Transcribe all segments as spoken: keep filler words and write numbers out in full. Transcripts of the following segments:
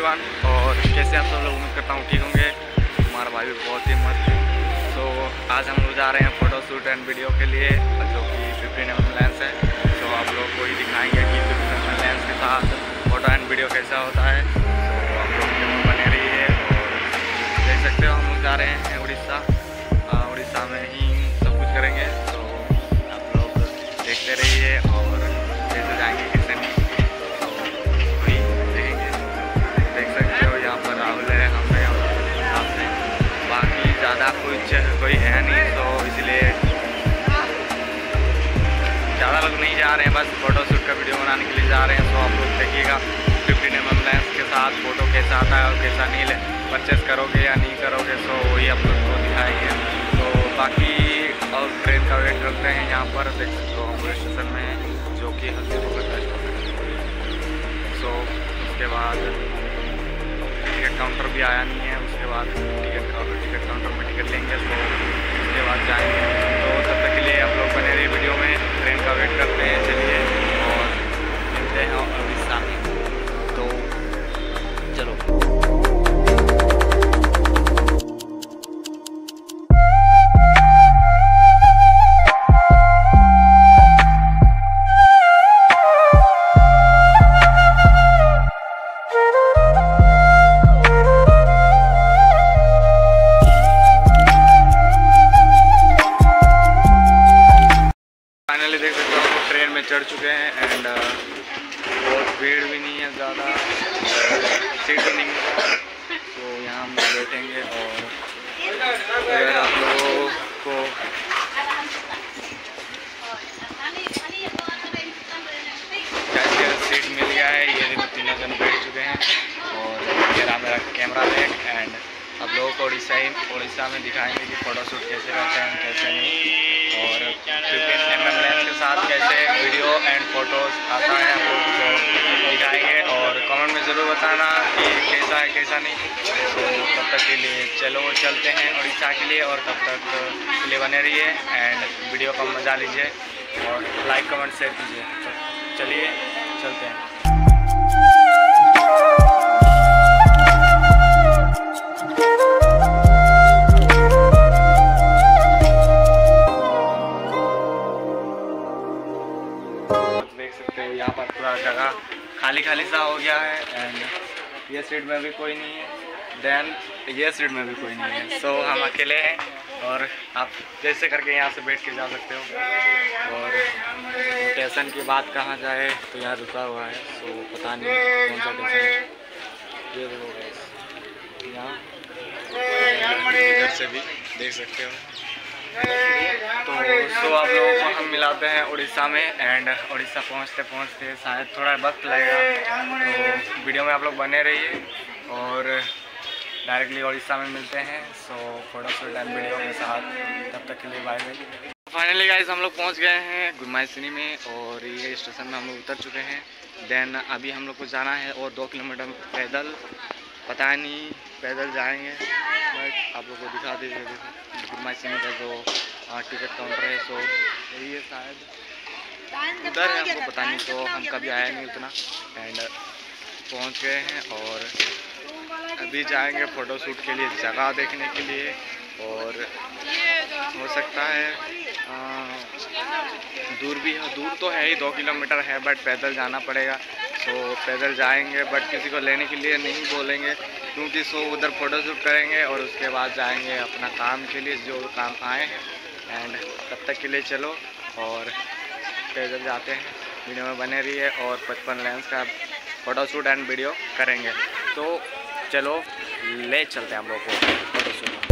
Everyone, और कैसे आप सब लोग, उम्मीद करता हूँ ठीक होंगे। हमारा भाई भी बहुत ही मस्त है। तो आज हम लोग जा रहे हैं फ़ोटो शूट एंड वीडियो के लिए, जो कि फिफ्टीन एम एम लेंस है। तो आप लोग को ही दिखाएंगे कि फिफ्टीन एम एम लेंस के साथ फ़ोटो एंड वीडियो कैसा होता है। तो आप लोग बने रहिए और देख सकते हो हम लोग जा रहे हैं उड़ीसा। उड़ीसा में ही सब कुछ करेंगे, तो आप लोग देखते रहिए और कैसे जाएंगे कैसे नहीं तो वही देखेंगे। देख सकते हो यहाँ पर राहुल है, हम हैं आपसे, बाकी ज़्यादा कुछ कोई है नहीं, तो इसलिए ज़्यादा लोग नहीं जा रहे हैं, बस फ़ोटो शूट का वीडियो बनाने के लिए जा रहे हैं। तो आप लोग देखिएगा फिफ्टीन एम एम लेंस के साथ फ़ोटो कैसा आता है और कैसा नहीं ले परचेस करोगे या नहीं करोगे, तो वही आप लोग को दिखाएंगे। तो बाकी और ट्रेन का वेट करते हैं यहाँ पर, देख सकते हो हम स्टेशन में हैं, जो कि हल्दी रोड का स्टेशन है। सो उसके बाद टिकट काउंटर भी आया नहीं है, उसके बाद टिकट काउंटर टिकट काउंटर में टिकट लेंगे, तो उसके बाद जाएंगे। तो तब तक के लिए आप लोग बने रहिए वीडियो में, ट्रेन का वेट करते हैं। चलिए और मिलते हैं उड़ीसा में, तो चलो। फाइनली देख सकते हो हम लोग ट्रेन में चढ़ चुके हैं एंड बहुत भीड़ भी नहीं है ज़्यादा, सीट भी नहीं मिला, तो यहाँ हम बैठेंगे। और अगर आप लोगों को कैसे सीट मिल गया है, ये देखो तीनों जन बैठ चुके हैं। और मेरा मेरा कैमरा बैग एंड आप लोगों को उड़ीसा ही उड़ीसा में दिखाएंगे कि फ़ोटो शूट कैसे करते हैं कैसे नहीं, और फिफ्टीन एम एम लेंस के साथ कैसे वीडियो एंड फोटोज़ आता है आप लोगों को दिखाएंगे। और कमेंट में ज़रूर बताना कि कैसा है कैसा नहीं। तो तब तक के लिए चलो चलते हैं उड़ीसा के लिए, और तब तक के लिए बने रहिए एंड वीडियो का मज़ा लीजिए और लाइक कमेंट शेयर कीजिए। तो चलिए चलते हैं। यहाँ पर पूरा जगह खाली खाली सा हो गया है एंड ये सीट में भी कोई नहीं है, देन ये सीट में भी कोई नहीं है। सो so, हम अकेले हैं और आप जैसे करके यहाँ से बैठ के जा सकते हो। और स्टेशन की बात कहाँ जाए तो यहाँ रुका हुआ है, सो so, पता नहीं कौन सा स्टेशन है। ये देखो यहाँ इधर से भी देख सकते हो। तो सो आप लोगों को हम मिलाते हैं उड़ीसा में एंड उड़ीसा पहुंचते पहुंचते शायद थोड़ा वक्त लगेगा, तो वीडियो में आप लोग बने रहिए और डायरेक्टली उड़ीसा में मिलते हैं। So photo shoot and video के साथ, तब तक के लिए बाय बाय। फाइनली गाइस हम लोग पहुंच गए हैं गुमाइसिनी में, और ये स्टेशन में हम लोग उतर चुके हैं। देन अभी हम लोग को जाना है और दो किलोमीटर पैदल, पता नहीं पैदल जाएंगे, बट आप लोग को दिखा दीजिए। देखो गुमाइसिनी का जो टिकट काउंटर है, सो यही है शायद उधर है, हमको पता नहीं, तो हम कभी आया नहीं उतना। एंड पहुंच गए हैं और अभी जाएंगे फ़ोटो शूट के लिए जगह देखने के लिए। और हो सकता है आ, दूर भी है, दूर तो है ही, दो किलोमीटर है, बट पैदल जाना पड़ेगा। तो पैदल जाएंगे, बट किसी को लेने के लिए नहीं बोलेंगे, क्योंकि सो उधर फ़ोटो शूट करेंगे और उसके बाद जाएंगे अपना काम के लिए, जो काम आए हैं। एंड तब तक के लिए चलो और पैदल जाते हैं, वीडियो में बने रहिए और पचपन लेंस का फ़ोटो शूट एंड वीडियो करेंगे। तो चलो ले चलते हैं हम लोग को photo shoot.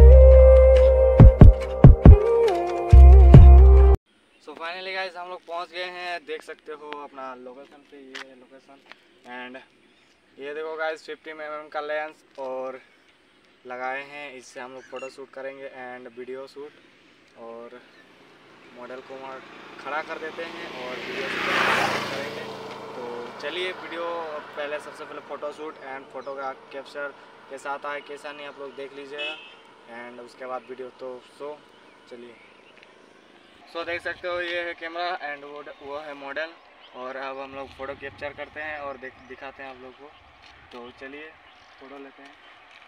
So finally guys हम लोग पहुंच गए हैं, देख सकते हो अपना लोकेशन पे, ये है लोकेशन। एंड ये देखो गाइस फिफ्टी एम एम का लेंस और लगाए हैं, इससे हम लोग फ़ोटो शूट करेंगे एंड वीडियो शूट। और मॉडल को वहाँ खड़ा कर देते हैं और वीडियो शूट करेंगे। तो चलिए वीडियो पहले सबसे पहले फ़ोटो शूट एंड फ़ोटो का कैप्चर कैसा आता है कैसा नहीं आप लोग देख लीजिएगा, एंड उसके बाद वीडियो। तो सो चलिए। सो देख सकते हो ये है कैमरा एंड वो वो है मॉडल। और अब हम लोग फ़ोटो कैप्चर करते हैं और देख दिखाते हैं आप लोग को। तो चलिए फ़ोटो लेते हैं।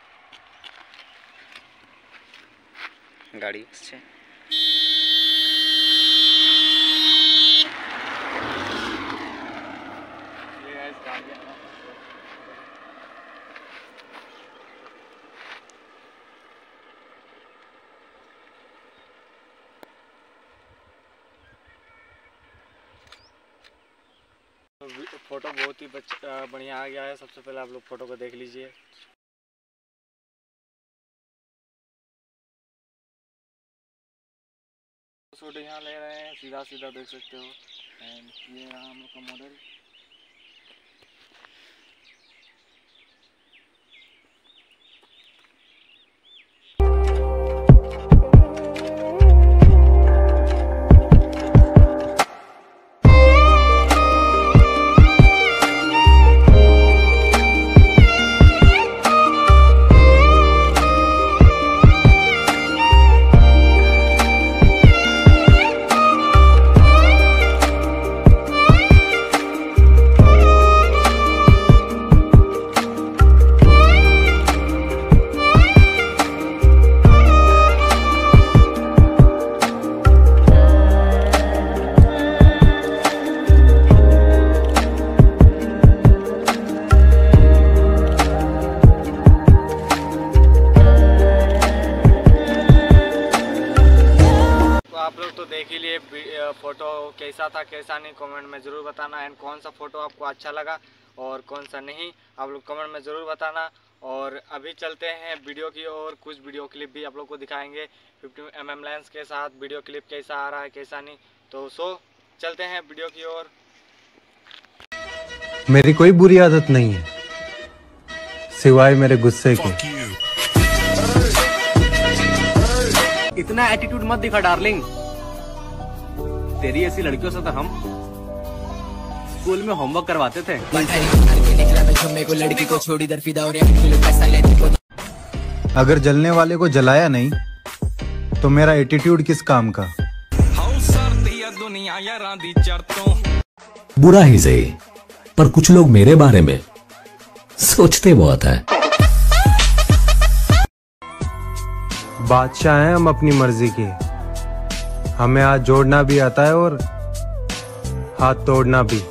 गाड़ी से ये गाइस गाड़ी है। फ़ोटो बहुत ही बढ़िया आ गया है। सबसे पहले आप लोग फ़ोटो को देख लीजिए। शूट यहाँ ले रहे हैं, सीधा सीधा देख सकते हो। एंड ये रहा हम लोग का मॉडल। आप लोग तो देख ही लिए फ़ोटो कैसा था कैसा नहीं, कमेंट में ज़रूर बताना। एंड कौन सा फ़ोटो आपको अच्छा लगा और कौन सा नहीं, आप लोग कमेंट में ज़रूर बताना। और अभी चलते हैं वीडियो की ओर। कुछ वीडियो क्लिप भी आप लोग को दिखाएंगे फिफ्टी एम एम लेंस के साथ। वीडियो क्लिप कैसा आ रहा है कैसा नहीं, तो सो चलते हैं वीडियो की ओर। मेरी कोई बुरी आदत नहीं है सिवाय मेरे गुस्से के। इतना एटीट्यूड मत दिखा डार्लिंग, तेरी ऐसी लड़कियों से तो हम स्कूल में होमवर्क करवाते थे। अगर जलने वाले को जलाया नहीं तो मेरा एटीट्यूड किस काम का। बुरा ही सही, पर कुछ लोग मेरे बारे में सोचते बहुत है। बादशाह हैं हम अपनी मर्जी के, हमें हाथ जोड़ना भी आता है और हाथ तोड़ना भी।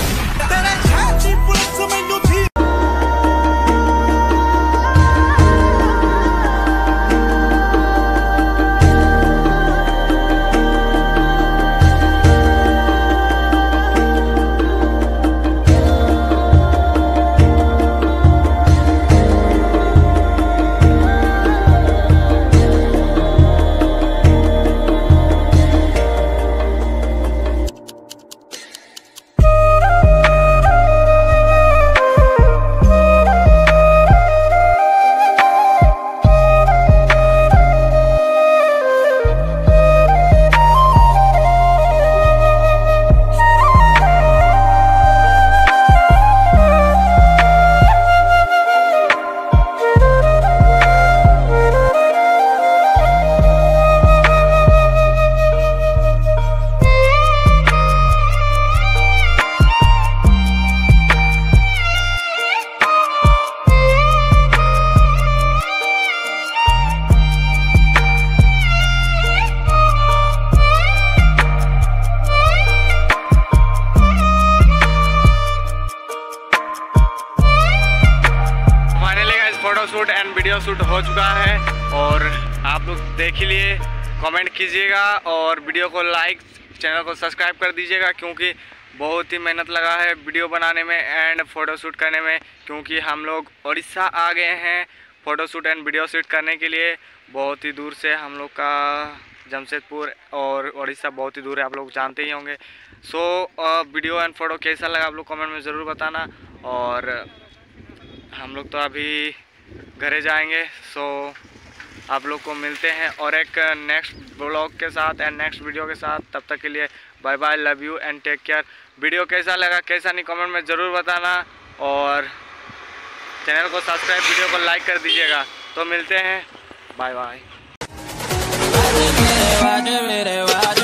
Photo shoot and video shoot हो चुका है और आप लोग देख ही लिए। कमेंट कीजिएगा और वीडियो को लाइक, चैनल को सब्सक्राइब कर दीजिएगा, क्योंकि बहुत ही मेहनत लगा है वीडियो बनाने में एंड फ़ोटो शूट करने में। क्योंकि हम लोग उड़ीसा आ गए हैं photo shoot and video shoot करने के लिए। बहुत ही दूर से हम लोग का जमशेदपुर और उड़ीसा बहुत ही दूर है, आप लोग जानते ही होंगे। सो वीडियो एंड फ़ोटो कैसा लगा आप लोग कमेंट में ज़रूर बताना। और हम लोग तो अभी घरे जाएंगे, सो आप लोग को मिलते हैं और एक नेक्स्ट ब्लॉग के साथ एंड नेक्स्ट वीडियो के साथ। तब तक के लिए bye bye, love you and take care. Video कैसा लगा कैसा नहीं कमेंट में ज़रूर बताना और चैनल को सब्सक्राइब, वीडियो को लाइक कर दीजिएगा। तो मिलते हैं, बाय बाय।